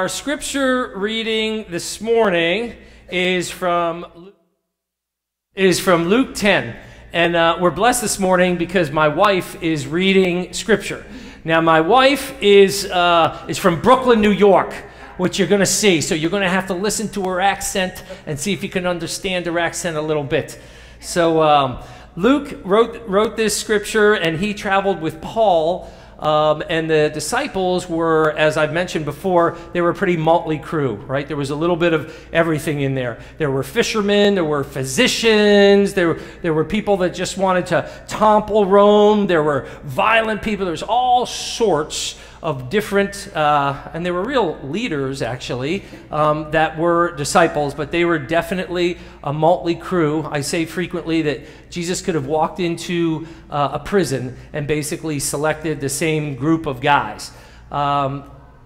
Our scripture reading this morning is from Luke 10. And we're blessed this morning because my wife is reading scripture. Now, my wife is from Brooklyn, New York, which you're going to see. So you're going to have to listen to her accent and see if you can understand her accent a little bit. So Luke wrote this scripture, and he traveled with Paul. And the disciples were, as I've mentioned before, they were a pretty motley crew, right? There was a little bit of everything in there. There were fishermen, there were physicians, there were people that just wanted to topple Rome, there were violent people, there was all sorts of different, and they were real leaders, actually, that were disciples, but they were definitely a motley crew. I say frequently that Jesus could have walked into a prison and basically selected the same group of guys. I'm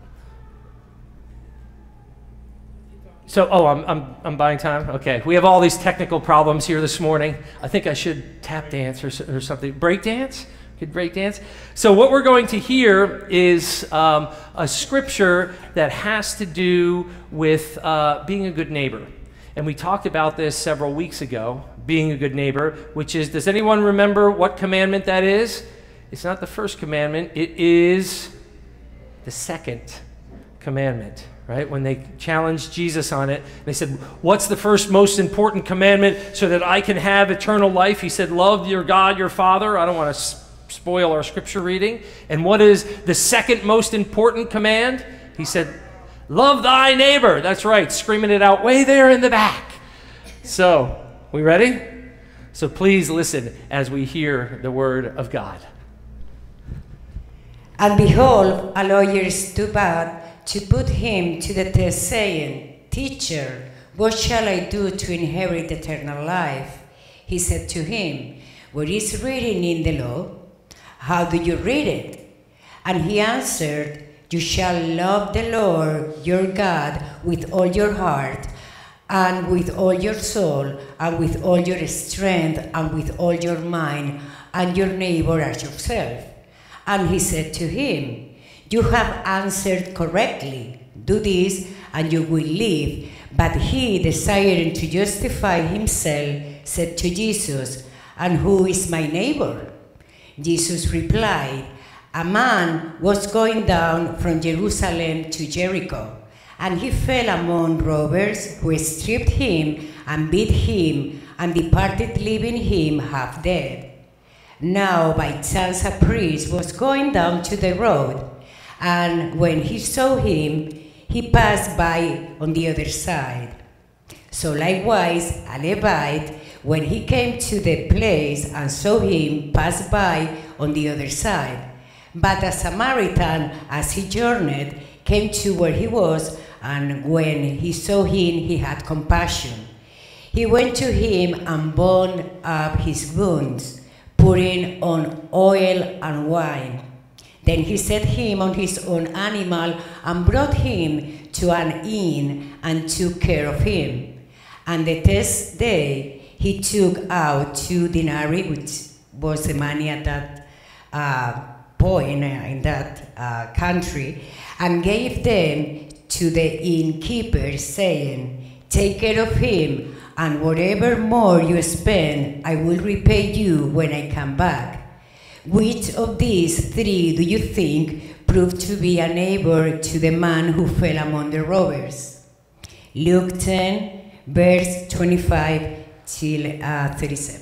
buying time? Okay. We have all these technical problems here this morning. I think I should tap dance or something. Break dance? Could break dance. So what we're going to hear is a scripture that has to do with being a good neighbor. And we talked about this several weeks ago, being a good neighbor, which is, does anyone remember what commandment that is? It's not the first commandment. It is the second commandment, right? When they challenged Jesus on it, they said, what's the first most important commandment so that I can have eternal life? He said, love your God, your Father. I don't want to spoil our scripture reading. And what is the second most important command? He said, love thy neighbor. That's right, screaming it out way there in the back. So, we ready? So please listen as we hear the word of God. And behold, a lawyer stood up to put him to the test, saying, Teacher, what shall I do to inherit eternal life? He said to him, what is written in the law? How do you read it? And he answered, you shall love the Lord your God with all your heart, and with all your soul, and with all your strength, and with all your mind, and your neighbor as yourself. And he said to him, you have answered correctly. Do this, and you will live. But he, desiring to justify himself, said to Jesus, and who is my neighbor? Jesus replied, a man was going down from Jerusalem to Jericho, and he fell among robbers who stripped him and beat him and departed, leaving him half dead. Now by chance a priest was going down to the road, and when he saw him, he passed by on the other side. So likewise a Levite, when he came to the place and saw him, passed by on the other side. But a Samaritan, as he journeyed, came to where he was, and when he saw him, he had compassion. He went to him and bound up his wounds, putting on oil and wine. Then he set him on his own animal and brought him to an inn and took care of him. And the next day he took out 2 denarii, which was the money at that point in that country, and gave them to the innkeeper, saying, take care of him, and whatever more you spend, I will repay you when I come back. Which of these 3 do you think proved to be a neighbor to the man who fell among the robbers? Luke 10, verse 25 till 37.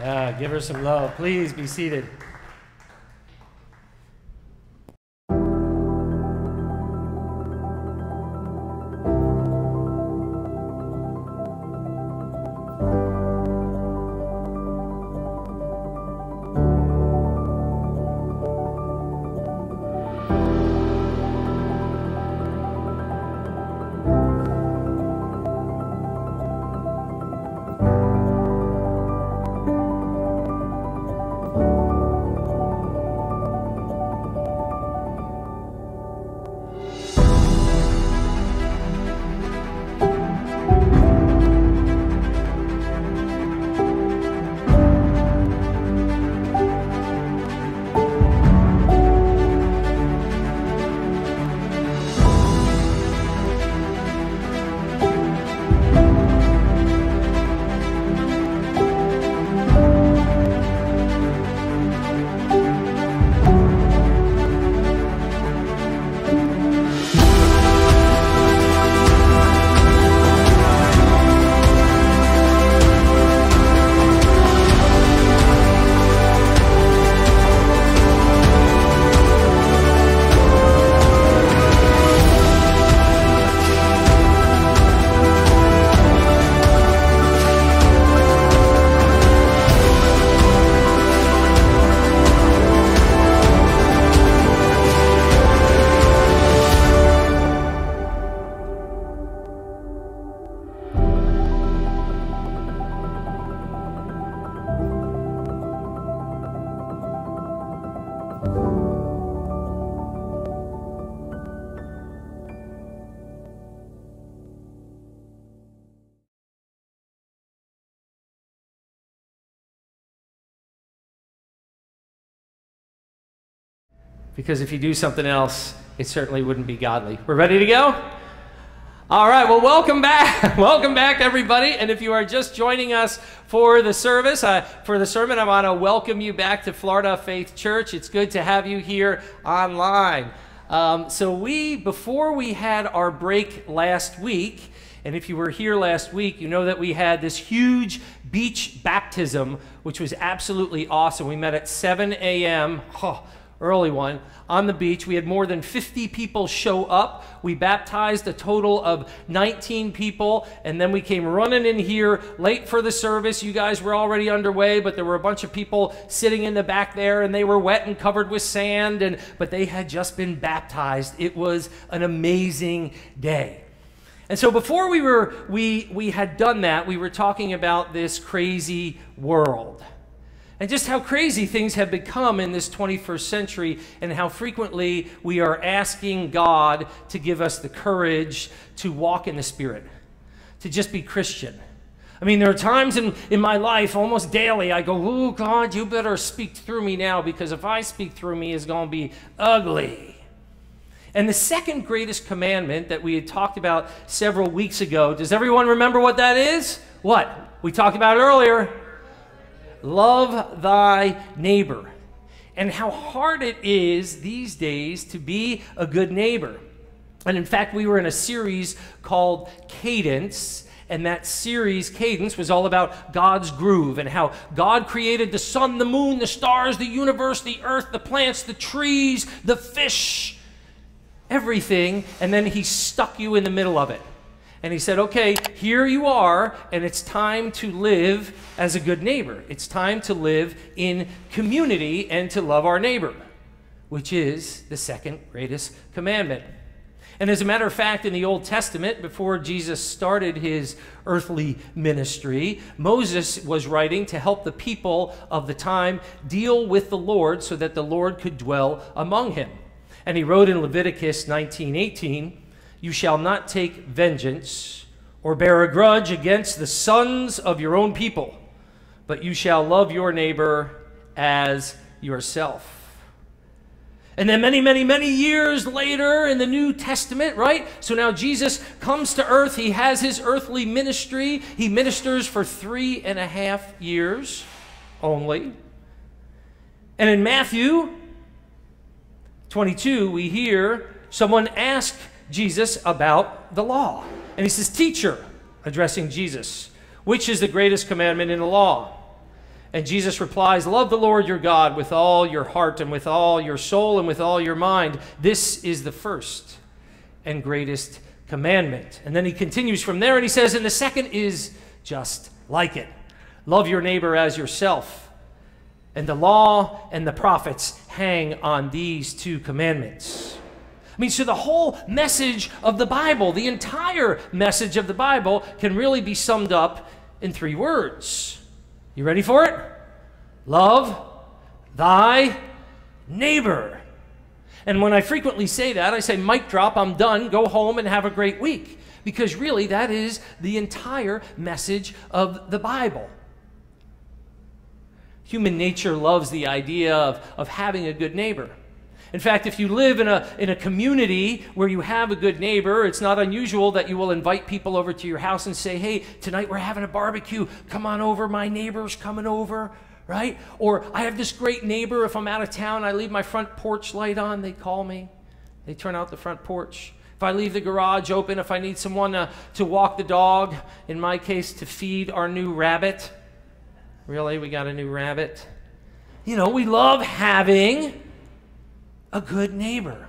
Give her some love. Please be seated. Because if you do something else, it certainly wouldn't be godly. We're ready to go? All right, well, welcome back. Welcome back, everybody. And if you are just joining us for the service, for the sermon, I want to welcome you back to Florida Faith Church. It's good to have you here online. Before we had our break last week, and if you were here last week, you know that we had this huge beach baptism, which was absolutely awesome. We met at 7 a.m., early one, on the beach. We had more than 50 people show up. We baptized a total of 19 people, and then we came running in here late for the service. You guys were already underway, but there were a bunch of people sitting in the back there, and they were wet and covered with sand, but they had just been baptized. It was an amazing day. And so before we had done that, we were talking about this crazy world. And just how crazy things have become in this 21st century, and how frequently we are asking God to give us the courage to walk in the Spirit, to just be Christian. I mean, there are times in my life, almost daily, I go, oh, God, you better speak through me now, because if I speak through me, it's going to be ugly. And the second greatest commandment that we had talked about several weeks ago, does everyone remember what that is? What? We talked about it earlier. Love thy neighbor. And how hard it is these days to be a good neighbor. And in fact, we were in a series called Cadence, and that series, Cadence, was all about God's groove and how God created the sun, the moon, the stars, the universe, the earth, the plants, the trees, the fish, everything, and then he stuck you in the middle of it. And he said, okay, here you are, and it's time to live as a good neighbor. It's time to live in community and to love our neighbor, which is the second greatest commandment. And as a matter of fact, in the Old Testament, before Jesus started his earthly ministry, Moses was writing to help the people of the time deal with the Lord so that the Lord could dwell among him. And he wrote in Leviticus 19:18, you shall not take vengeance or bear a grudge against the sons of your own people, but you shall love your neighbor as yourself. And then many, many, many years later in the New Testament, right? So now Jesus comes to earth. He has his earthly ministry. He ministers for 3.5 years only. And in Matthew 22, we hear someone ask Jesus about the law. And he says, teacher, addressing Jesus, which is the greatest commandment in the law? And Jesus replies, love the Lord your God with all your heart and with all your soul and with all your mind. This is the first and greatest commandment. And then he continues from there and he says, and the second is just like it. Love your neighbor as yourself. And the law and the prophets hang on these two commandments. I mean, so the whole message of the Bible, the entire message of the Bible can really be summed up in 3 words. You ready for it? Love thy neighbor. And when I frequently say that, I say, mic drop, I'm done, go home and have a great week. Because really, that is the entire message of the Bible. Human nature loves the idea of having a good neighbor. In fact, if you live in a community where you have a good neighbor, it's not unusual that you will invite people over to your house and say, hey, tonight we're having a barbecue. Come on over. My neighbor's coming over, right? Or I have this great neighbor. If I'm out of town, I leave my front porch light on. They call me. They turn out the front porch. If I leave the garage open, if I need someone to walk the dog, in my case, to feed our new rabbit. Really, we got a new rabbit. You know, we love having a good neighbor.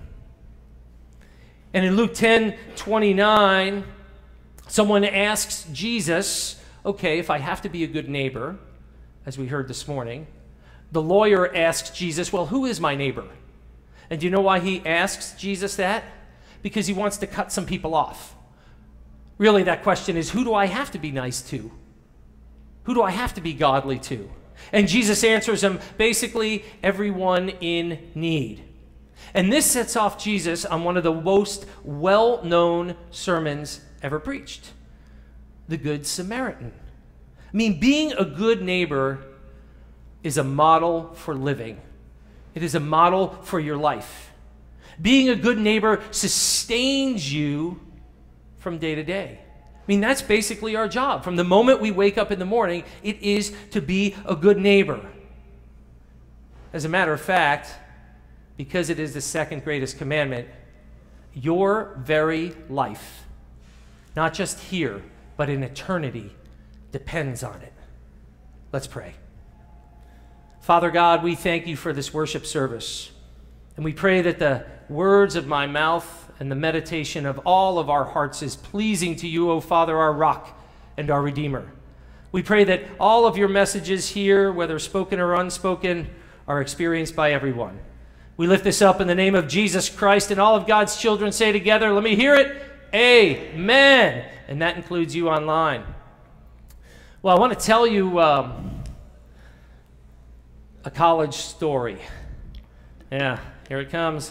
And in Luke 10:29, someone asks Jesus, okay, if I have to be a good neighbor, as we heard this morning, the lawyer asks Jesus, well, who is my neighbor? And do you know why he asks Jesus that? Because he wants to cut some people off. Really, that question is, who do I have to be nice to? Who do I have to be godly to? And Jesus answers him, basically, everyone in need. And this sets off Jesus on one of the most well-known sermons ever preached, the Good Samaritan. I mean, being a good neighbor is a model for living. It is a model for your life. Being a good neighbor sustains you from day to day. I mean, that's basically our job. From the moment we wake up in the morning, it is to be a good neighbor. As a matter of fact, because it is the second greatest commandment, your very life, not just here, but in eternity, depends on it. Let's pray. Father God, we thank you for this worship service. And we pray that the words of my mouth and the meditation of all of our hearts is pleasing to you, O Father, our rock and our Redeemer. We pray that all of your messages here, whether spoken or unspoken, are experienced by everyone. We lift this up in the name of Jesus Christ, and all of God's children say together, let me hear it, amen. And that includes you online. Well, I want to tell you a college story. Yeah, here it comes.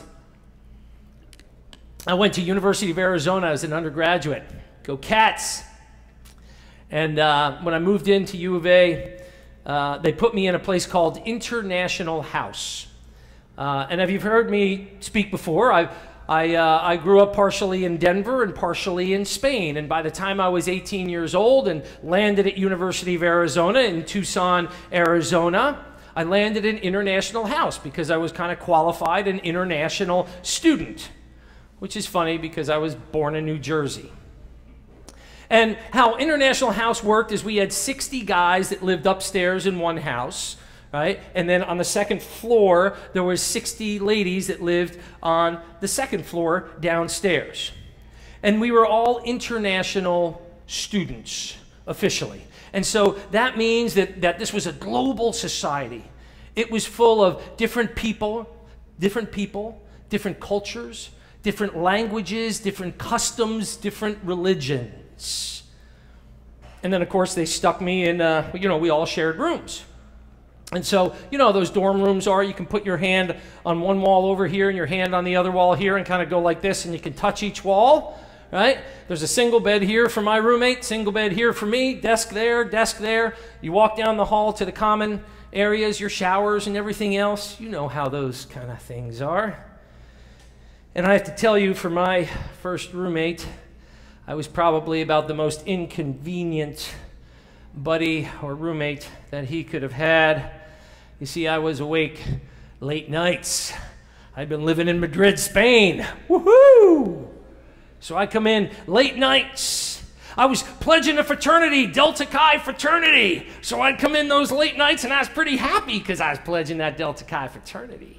I went to University of Arizona as an undergraduate. Go Cats! And when I moved into U of A, they put me in a place called International House. And if you've heard me speak before, I grew up partially in Denver and partially in Spain. And by the time I was 18 years old and landed at University of Arizona in Tucson, Arizona, I landed in International House because I was kind of qualified an international student, which is funny because I was born in New Jersey. And how International House worked is we had 60 guys that lived upstairs in one house, right? And then on the second floor, there was 60 ladies that lived on the second floor downstairs. And we were all international students, officially. And so that means that this was a global society. It was full of different people, different cultures, different languages, different customs, different religions. And then, of course, they stuck me in, we all shared rooms. And so, you know, those dorm rooms are, you can put your hand on one wall over here and your hand on the other wall here and kind of go like this, and you can touch each wall, right? There's a single bed here for my roommate, single bed here for me, desk there, desk there. You walk down the hall to the common areas, your showers and everything else. You know how those kind of things are. And I have to tell you, for my first roommate, I was probably about the most inconvenient buddy or roommate that he could have had. You see, I was awake late nights. I'd been living in Madrid, Spain. Woohoo! So I come in late nights. I was pledging a fraternity, Delta Chi fraternity. So I'd come in those late nights and I was pretty happy because I was pledging that Delta Chi fraternity.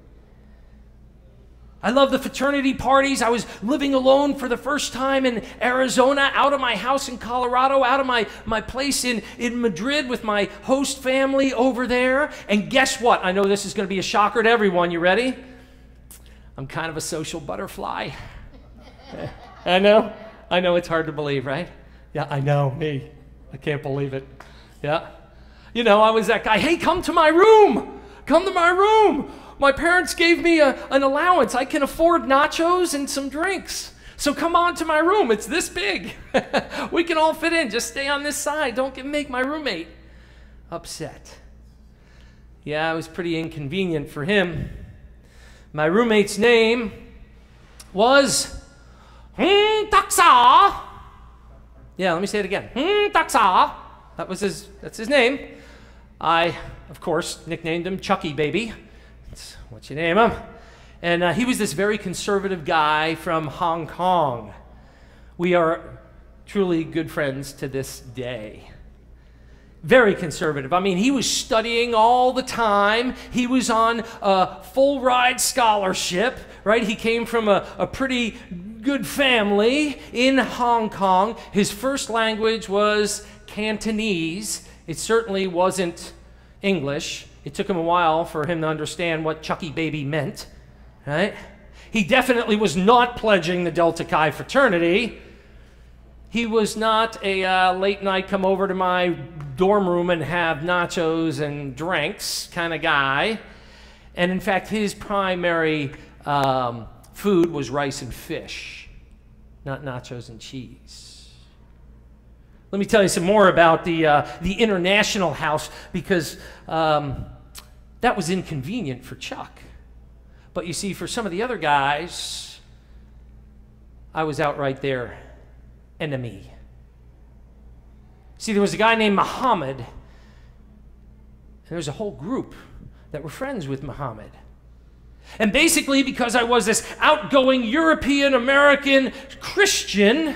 I love the fraternity parties. I was living alone for the first time in Arizona, out of my house in Colorado, out of my place in Madrid with my host family over there. And guess what? I know this is going to be a shocker to everyone. You ready? I'm kind of a social butterfly. I know it's hard to believe, right? Yeah, I know, me. I can't believe it. Yeah. You know, I was that guy, hey, come to my room. Come to my room. My parents gave me an allowance. I can afford nachos and some drinks. So come on to my room. It's this big. We can all fit in. Just stay on this side. Don't make my roommate upset. Yeah, it was pretty inconvenient for him. My roommate's name was Taksa. Yeah, let me say it again. Taksa. That's his name. I, of course, nicknamed him Chucky Baby. That's what you name him. And he was this very conservative guy from Hong Kong. We are truly good friends to this day. Very conservative. I mean, he was studying all the time. He was on a full ride scholarship, right? He came from a pretty good family in Hong Kong. His first language was Cantonese. It certainly wasn't English. It took him a while for him to understand what Chucky Baby meant, right? He definitely was not pledging the Delta Chi fraternity. He was not a late night come over to my dorm room and have nachos and drinks kind of guy. And in fact, his primary food was rice and fish, not nachos and cheese. Let me tell you some more about the international house, because that was inconvenient for Chuck. But you see, for some of the other guys, I was outright their enemy. See, there was a guy named Muhammad, and there was a whole group that were friends with Muhammad. And basically, because I was this outgoing European American Christian,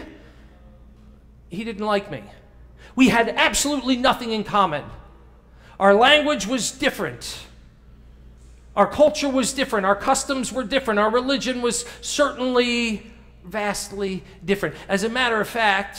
he didn't like me. We had absolutely nothing in common. Our language was different. Our culture was different. Our customs were different. Our religion was certainly vastly different. As a matter of fact,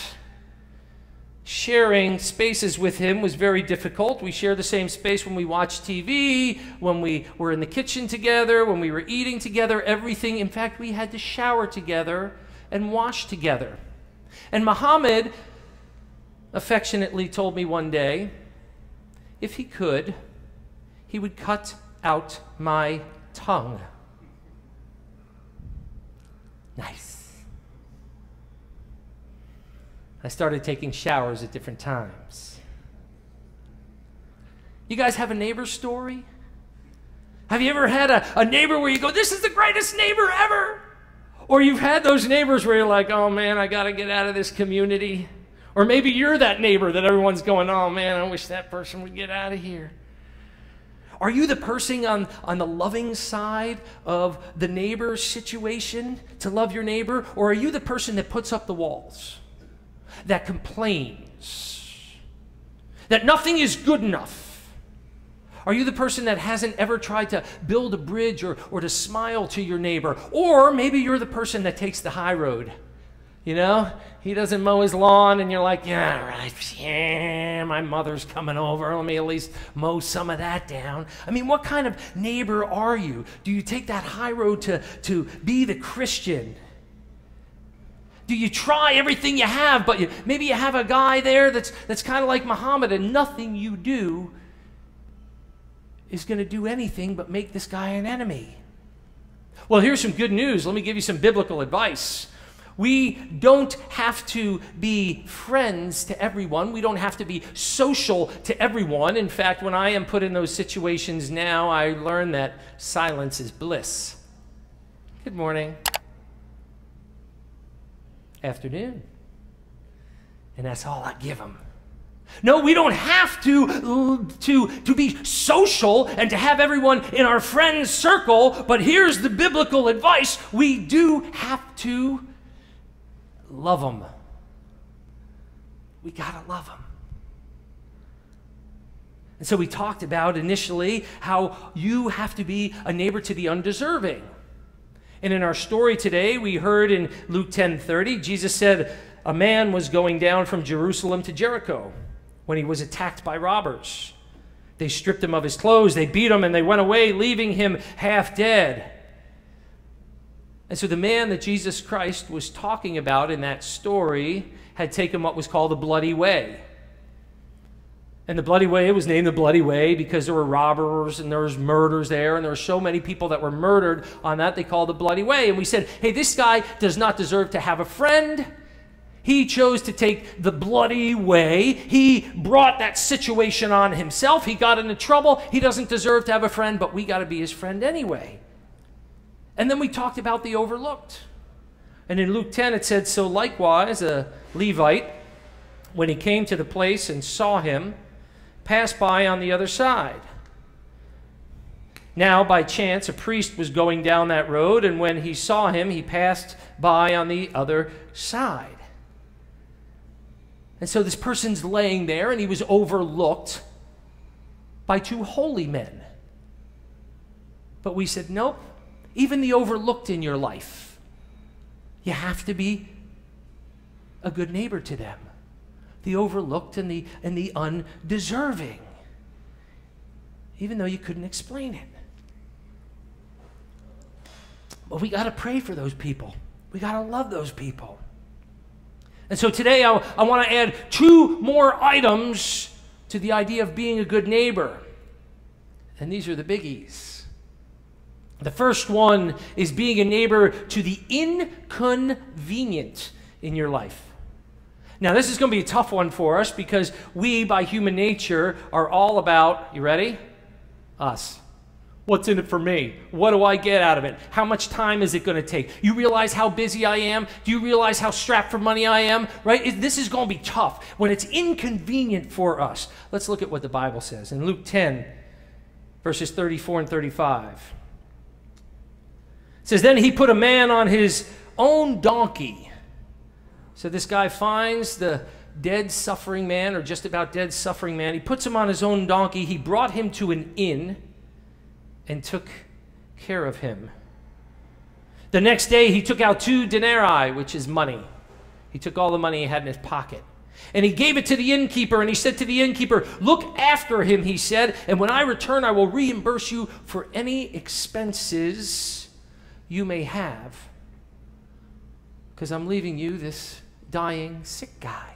sharing spaces with him was very difficult. We shared the same space when we watched TV, when we were in the kitchen together, when we were eating together, everything. In fact, we had to shower together and wash together. And Muhammad affectionately told me one day, if he could, he would cut out my tongue. Nice. I started taking showers at different times. You guys have a neighbor story? Have you ever had a neighbor where you go, this is the greatest neighbor ever? Or you've had those neighbors where you're like, oh man, I got to get out of this community. Or maybe you're that neighbor that everyone's going, oh man, I wish that person would get out of here. Are you the person on the loving side of the neighbor's situation to love your neighbor? Or are you the person that puts up the walls, that complains, that nothing is good enough? Are you the person that hasn't ever tried to build a bridge or to smile to your neighbor? Or maybe you're the person that takes the high road. You know, he doesn't mow his lawn and you're like, yeah, right, yeah, my mother's coming over. Let me at least mow some of that down. I mean, what kind of neighbor are you? Do you take that high road to be the Christian? Do you try everything you have, but maybe you have a guy there that's kind of like Muhammad, and nothing you do is going to do anything but make this guy an enemy? Well, here's some good news. Let me give you some biblical advice. We don't have to be friends to everyone. We don't have to be social to everyone. In fact, when I am put in those situations now, I learn that silence is bliss. Good morning. Afternoon. And that's all I give them. No, we don't have to be social and to have everyone in our friends circle, but here's the biblical advice. We do have to love them. we got to love them. And so we talked about initially how you have to be a neighbor to the undeserving. And in our story today, we heard in Luke 10:30, Jesus said a man was going down from Jerusalem to Jericho when he was attacked by robbers. They stripped him of his clothes, they beat him, and they went away, leaving him half dead. And so the man that Jesus Christ was talking about in that story had taken what was called the Bloody Way. And the Bloody Way was named the Bloody Way because there were robbers and there was murders there, and there were so many people that were murdered on that they called the Bloody Way. And we said, hey, this guy does not deserve to have a friend. He chose to take the bloody way. He brought that situation on himself. He got into trouble. He doesn't deserve to have a friend, but we got to be his friend anyway. And then we talked about the overlooked. And in Luke 10 it said, so likewise a Levite, when he came to the place and saw him, passed by on the other side. Now, by chance, a priest was going down that road, and when he saw him, he passed by on the other side. And so this person's laying there, and he was overlooked by two holy men. But we said, nope, even the overlooked in your life, you have to be a good neighbor to them. The overlooked and the undeserving, even though you couldn't explain it. But we got to pray for those people. We got to love those people. And so today I want to add two more items to the idea of being a good neighbor. And these are the biggies. The first one is being a neighbor to the inconvenient in your life. Now, this is going to be a tough one for us because we, by human nature, are all about, you ready? Us. What's in it for me? What do I get out of it? How much time is it going to take? You realize how busy I am? Do you realize how strapped for money I am? Right? This is going to be tough when it's inconvenient for us. Let's look at what the Bible says. In Luke 10, verses 34 and 35. It says, then he put a man on his own donkey. So this guy finds the dead, suffering man, or just about dead, suffering man. He puts him on his own donkey. He brought him to an inn and took care of him. The next day, he took out 2 denarii, which is money. He took all the money he had in his pocket. And he gave it to the innkeeper, and he said to the innkeeper, look after him, he said, and when I return, I will reimburse you for any expenses you may have, because I'm leaving you this dying, sick guy.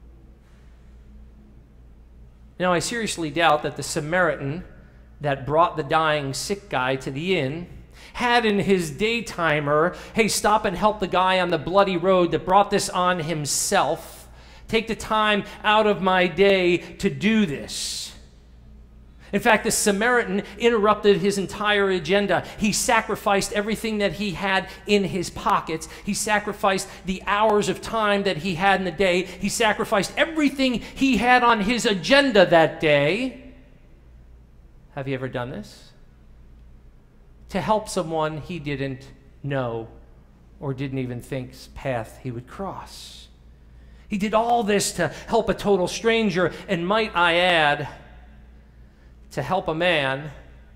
Now, I seriously doubt that the Samaritan that brought the dying, sick guy to the inn had in his daytimer, hey, stop and help the guy on the bloody road that brought this on himself. Take the time out of my day to do this. In fact, the Samaritan interrupted his entire agenda. He sacrificed everything that he had in his pockets. He sacrificed the hours of time that he had in the day. He sacrificed everything he had on his agenda that day. Have you ever done this? To help someone he didn't know or didn't even think's path he would cross. He did all this to help a total stranger, and might I add, to help a man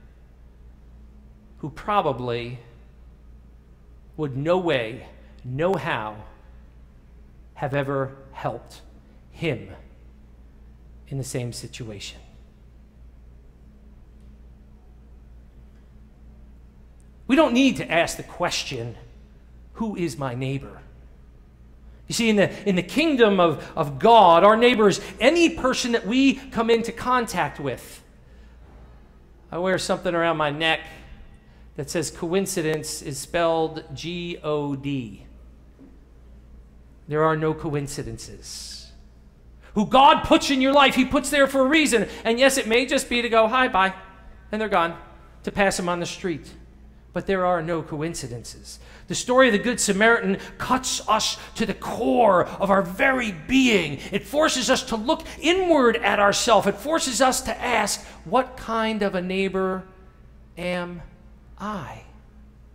who probably would no way, no how, have ever helped him in the same situation. We don't need to ask the question, who is my neighbor? You see, in the kingdom of God, our neighbor is any person that we come into contact with. I wear something around my neck that says coincidence is spelled G-O-D. There are no coincidences. Who God puts in your life, he puts there for a reason. And yes, it may just be to go, hi, bye, and they're gone, to pass them on the street. But there are no coincidences. The story of the Good Samaritan cuts us to the core of our very being. It forces us to look inward at ourselves. It forces us to ask, what kind of a neighbor am I?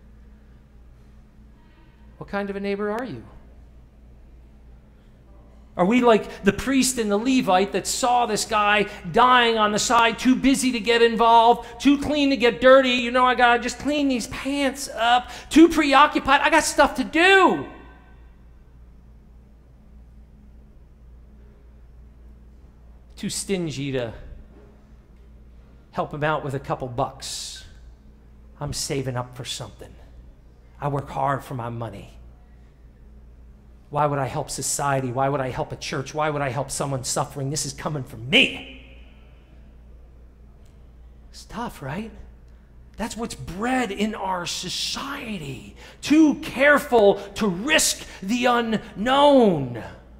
What kind of a neighbor are you? Are we like the priest and the Levite that saw this guy dying on the side, too busy to get involved, too clean to get dirty? You know, I got to just clean these pants up. Too preoccupied. I got stuff to do. Too stingy to help him out with a couple bucks. I'm saving up for something. I work hard for my money. Why would I help society? Why would I help a church? Why would I help someone suffering? This is coming from me. It's tough, right? That's what's bred in our society. Too careful to risk the unknown.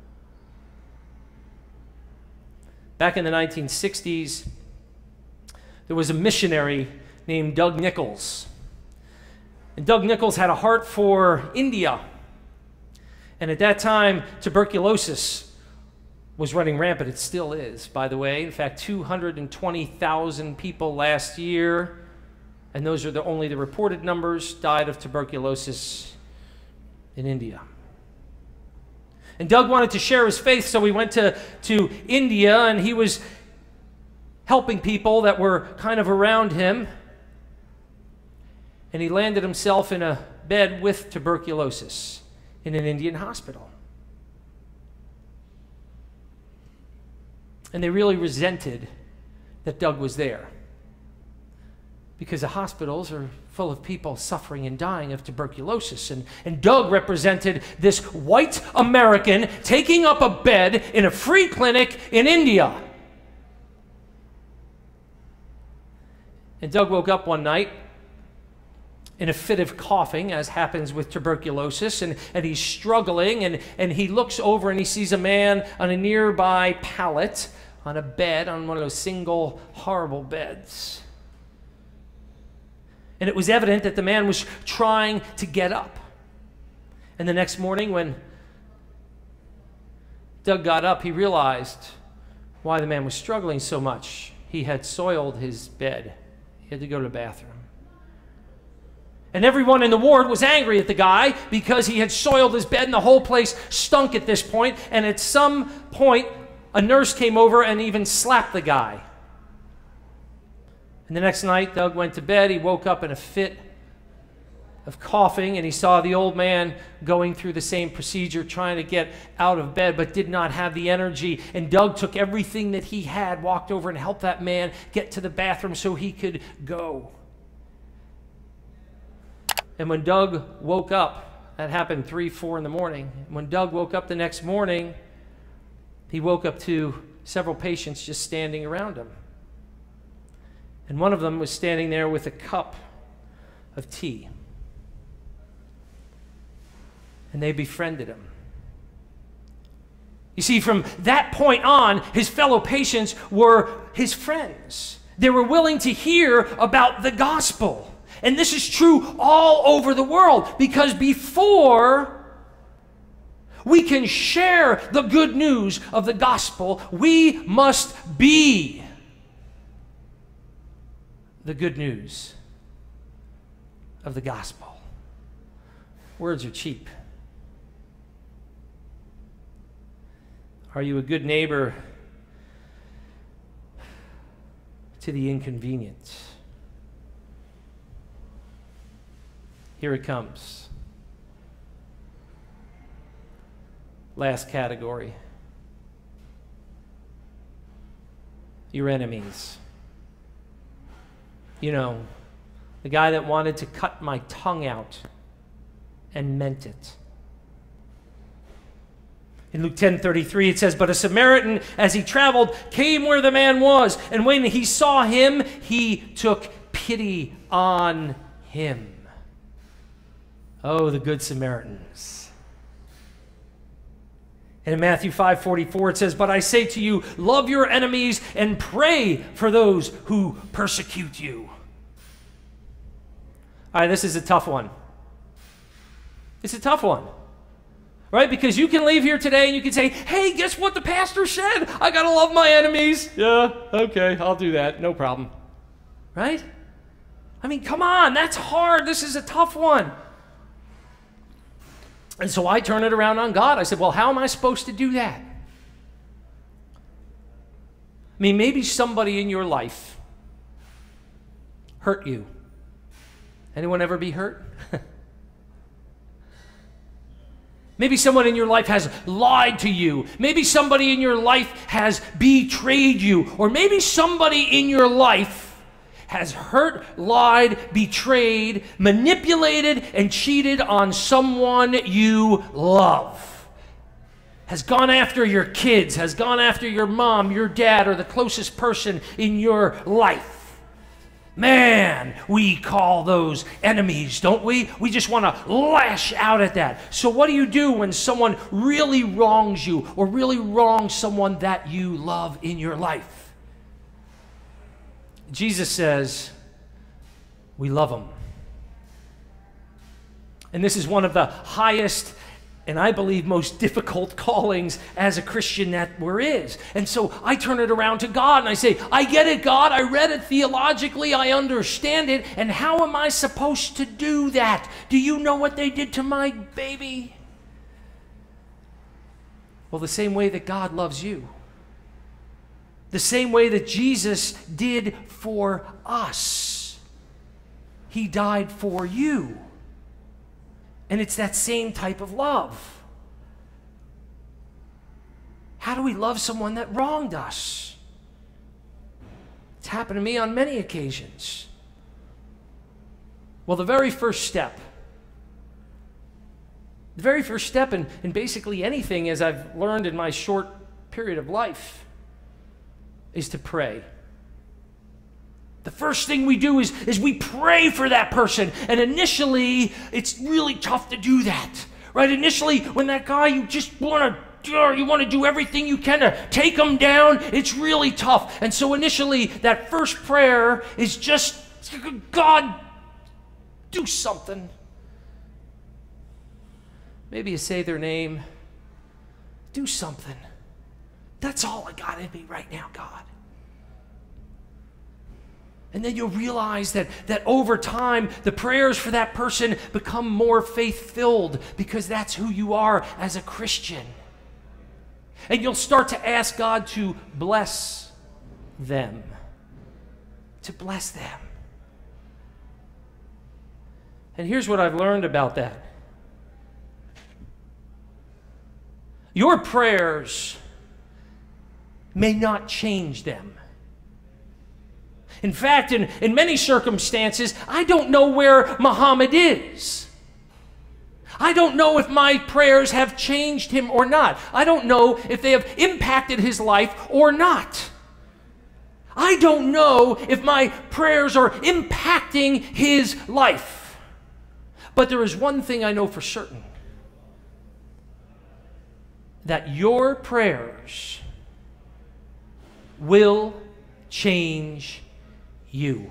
Back in the 1960s, there was a missionary named Doug Nichols. And Doug Nichols had a heart for India. And at that time, tuberculosis was running rampant. It still is, by the way. In fact, 220,000 people last year, and those are only the reported numbers, died of tuberculosis in India. And Doug wanted to share his faith, so he went to India, and he was helping people that were kind of around him. And he landed himself in a bed with tuberculosis in an Indian hospital. And they really resented that Doug was there, because the hospitals are full of people suffering and dying of tuberculosis. And Doug represented this white American taking up a bed in a free clinic in India. And Doug woke up one night in a fit of coughing, as happens with tuberculosis, and he's struggling, and he looks over and he sees a man on a nearby pallet on a bed, on one of those single horrible beds. And it was evident that the man was trying to get up. And the next morning when Doug got up, he realized why the man was struggling so much. He had soiled his bed. He had to go to the bathroom. And everyone in the ward was angry at the guy because he had soiled his bed, and the whole place stunk at this point. And at some point, a nurse came over and even slapped the guy. And the next night, Doug went to bed. He woke up in a fit of coughing, and he saw the old man going through the same procedure, trying to get out of bed, but did not have the energy. And Doug took everything that he had, walked over and helped that man get to the bathroom so he could go. And when Doug woke up, that happened 3, 4 in the morning. When Doug woke up the next morning, he woke up to several patients just standing around him. And one of them was standing there with a cup of tea. And they befriended him. You see, from that point on, his fellow patients were his friends. They were willing to hear about the gospel. And this is true all over the world, because before we can share the good news of the gospel, we must be the good news of the gospel. Words are cheap. Are you a good neighbor to the inconvenient? Here it comes. Last category. Your enemies. You know, the guy that wanted to cut my tongue out and meant it. In Luke 10:33 it says, "But a Samaritan, as he traveled, came where the man was, and when he saw him, he took pity on him." Oh, the Good Samaritans. And in Matthew 5:44 it says, "But I say to you, love your enemies and pray for those who persecute you." All right, this is a tough one. It's a tough one. Right? Because you can leave here today and you can say, "Hey, guess what the pastor said? I got to love my enemies." Yeah, okay, I'll do that. No problem. Right? I mean, come on, that's hard. This is a tough one. And so I turn it around on God. I said, well, how am I supposed to do that? I mean, maybe somebody in your life hurt you. Anyone ever be hurt? Maybe someone in your life has lied to you. Maybe somebody in your life has betrayed you. Or maybe somebody in your life has hurt, lied, betrayed, manipulated, and cheated on someone you love. Has gone after your kids, has gone after your mom, your dad, or the closest person in your life. Man, we call those enemies, don't we? We just want to lash out at that. So what do you do when someone really wrongs you or really wrongs someone that you love in your life? Jesus says, we love them. And this is one of the highest and I believe most difficult callings as a Christian that there is. And so I turn it around to God and I say, I get it, God. I read it theologically. I understand it. And how am I supposed to do that? Do you know what they did to my baby? Well, the same way that God loves you. The same way that Jesus did for us. He died for you. And it's that same type of love. How do we love someone that wronged us? It's happened to me on many occasions. Well, the very first step in basically anything, as I've learned in my short period of life, is to pray. The first thing we do is we pray for that person. And initially, it's really tough to do that, right? Initially, when that guy, you want to do everything you can to take him down, it's really tough. And so initially, that first prayer is just, God, do something. Maybe you say their name. Do something. That's all I got in me right now, God. And then you'll realize that over time, the prayers for that person become more faith-filled because that's who you are as a Christian. And you'll start to ask God to bless them. To bless them. And here's what I've learned about that. Your prayers may not change them. In fact, in many circumstances, I don't know where Muhammad is. I don't know if my prayers have changed him or not. I don't know if they have impacted his life or not. I don't know if my prayers are impacting his life. But there is one thing I know for certain. That your prayers will change you.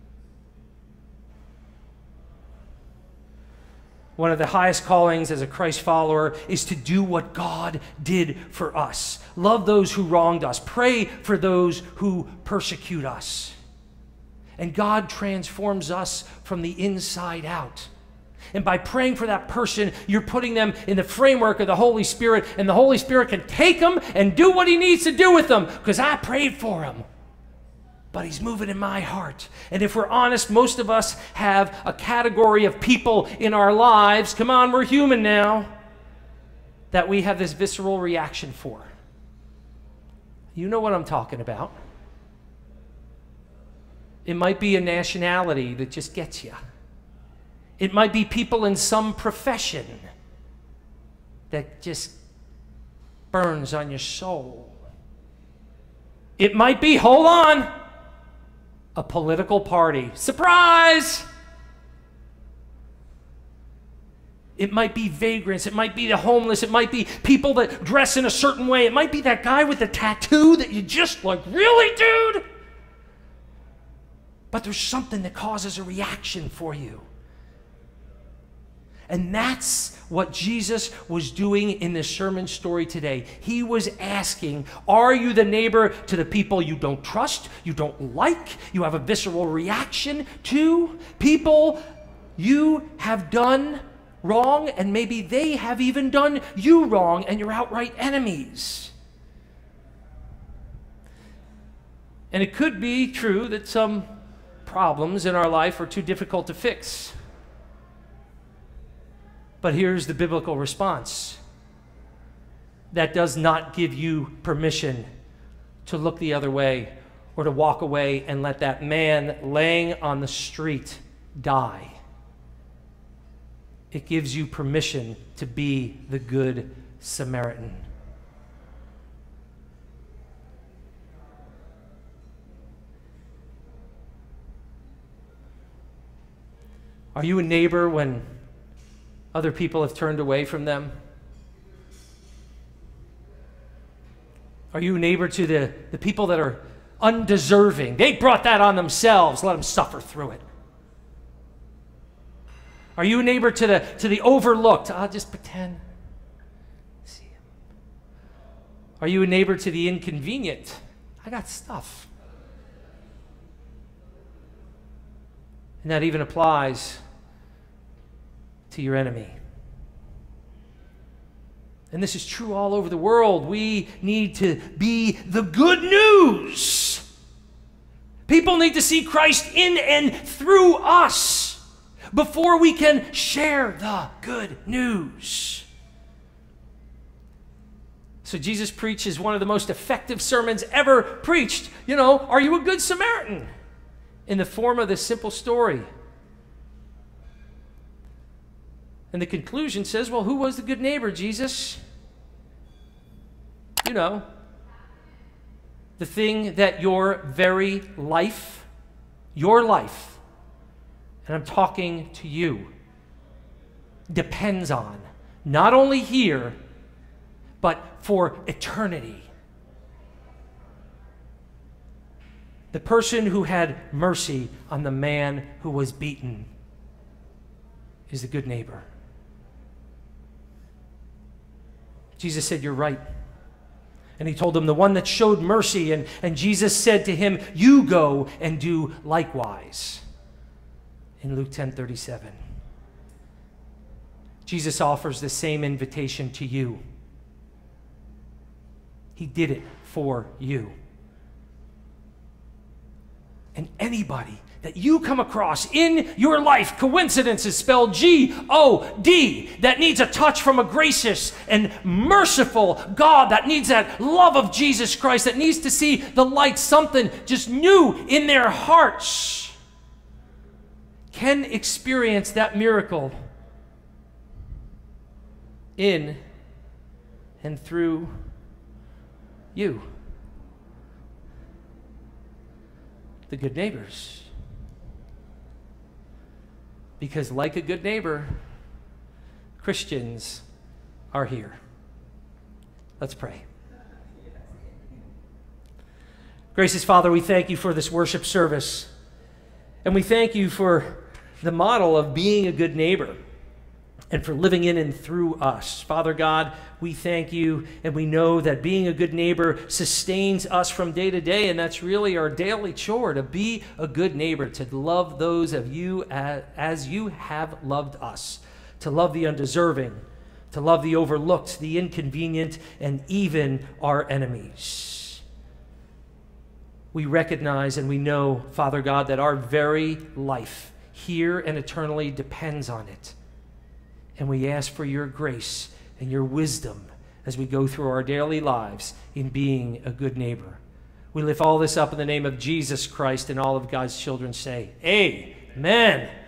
One of the highest callings as a Christ follower is to do what God did for us. Love those who wronged us. Pray for those who persecute us. And God transforms us from the inside out. And by praying for that person, you're putting them in the framework of the Holy Spirit, and the Holy Spirit can take them and do what He needs to do with them because I prayed for them. But He's moving in my heart. And if we're honest, most of us have a category of people in our lives, come on, we're human now, that we have this visceral reaction for. You know what I'm talking about. It might be a nationality that just gets you. It might be people in some profession that just burns on your soul. It might be, hold on, a political party. Surprise! It might be vagrants. It might be the homeless. It might be people that dress in a certain way. It might be that guy with the tattoo that you just like, really, dude? But there's something that causes a reaction for you. And that's what Jesus was doing in this sermon story today. He was asking, are you the neighbor to the people you don't trust, you don't like, you have a visceral reaction to? People you have done wrong, and maybe they have even done you wrong, and you're outright enemies. And it could be true that some problems in our life are too difficult to fix. But here's the biblical response. That does not give you permission to look the other way or to walk away and let that man laying on the street die. It gives you permission to be the Good Samaritan. Are you a neighbor when other people have turned away from them? Are you a neighbor to the people that are undeserving? They brought that on themselves. Let them suffer through it. Are you a neighbor to the overlooked? I'll just pretend. See him. Are you a neighbor to the inconvenient? I got stuff. And that even applies to your enemy. And this is true all over the world. We need to be the good news. People need to see Christ in and through us before we can share the good news. So Jesus preaches one of the most effective sermons ever preached. You know, are you a good Samaritan? In the form of this simple story. And the conclusion says, well, who was the good neighbor, Jesus? You know, the thing that your very life, and I'm talking to you, depends on, not only here, but for eternity. The person who had mercy on the man who was beaten is the good neighbor. Jesus said, you're right. And he told him, the one that showed mercy, and Jesus said to him, you go and do likewise. In Luke 10:37. Jesus offers the same invitation to you. He did it for you. And anybody that you come across in your life, coincidence is spelled G-O-D, that needs a touch from a gracious and merciful God, that needs that love of Jesus Christ, that needs to see the light, something just new in their hearts, can experience that miracle in and through you. The good neighbors. Because like a good neighbor, Christians are here. Let's pray. Gracious Father, we thank you for this worship service. And we thank you for the model of being a good neighbor and for living in and through us. Father God, we thank you, and we know that being a good neighbor sustains us from day to day, and that's really our daily chore, to be a good neighbor, to love those of you as you have loved us, to love the undeserving, to love the overlooked, the inconvenient, and even our enemies. We recognize and we know, Father God, that our very life here and eternally depends on it. And we ask for your grace and your wisdom as we go through our daily lives in being a good neighbor. We lift all this up in the name of Jesus Christ, and all of God's children say, Amen.